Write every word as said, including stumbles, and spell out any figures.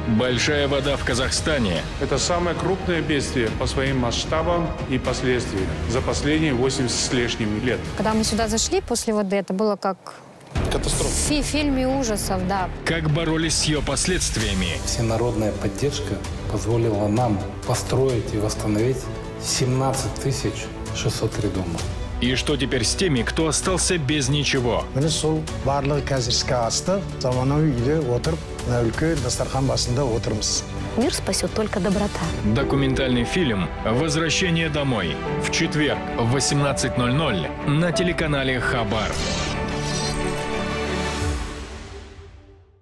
Большая вода в Казахстане. Это самое крупное бедствие по своим масштабам и последствиям за последние восемьдесят с лишним лет. Когда мы сюда зашли после воды, это было как катастрофа. В фильме ужасов, да. Как боролись с ее последствиями. Всенародная поддержка позволила нам построить и восстановить семнадцать тысяч шестьсот три дома. И что теперь с теми, кто остался без ничего? Мир спасет только доброта. Документальный фильм «Возвращение домой» в четверг в восемнадцать ноль ноль на телеканале Хабар.